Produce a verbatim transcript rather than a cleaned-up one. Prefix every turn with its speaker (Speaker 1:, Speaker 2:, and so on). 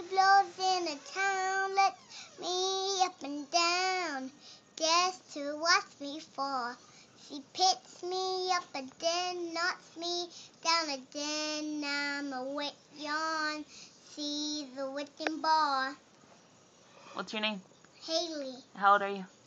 Speaker 1: blows in the town, lets me up and down, just to watch me fall. She picks me up and then knocks me down again. I'm a wet yawn. She's a wrecking ball.
Speaker 2: What's your name?
Speaker 1: HayLeigh.
Speaker 2: How old are you?